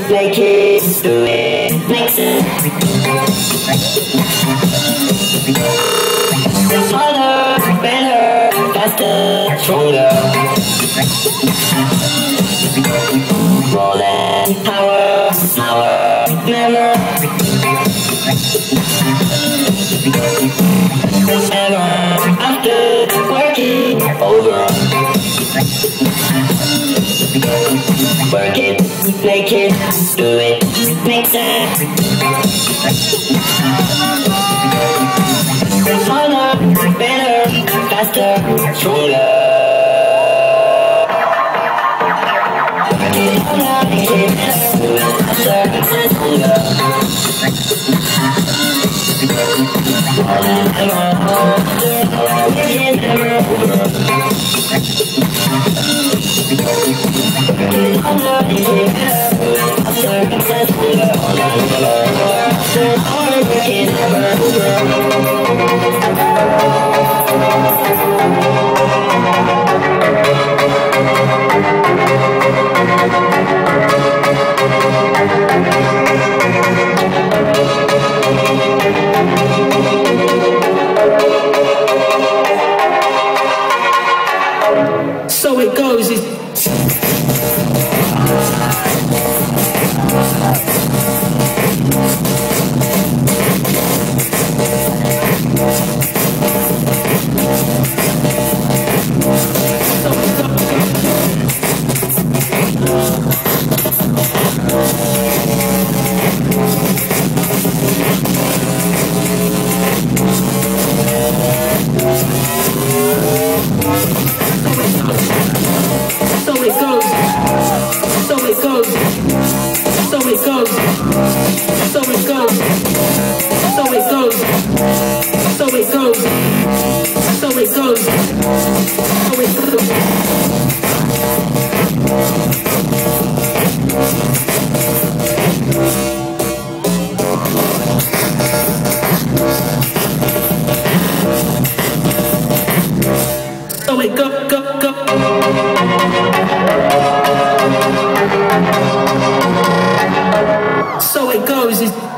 make it, do it, make it. Harder, better, faster, stronger. More than power, never. Ever after working over. Work it, make it, do it, make it. Harder, better, faster, stronger. Work it harder, make it better, do it faster, stronger. More than ever, make it never over. So it goes. So it goes.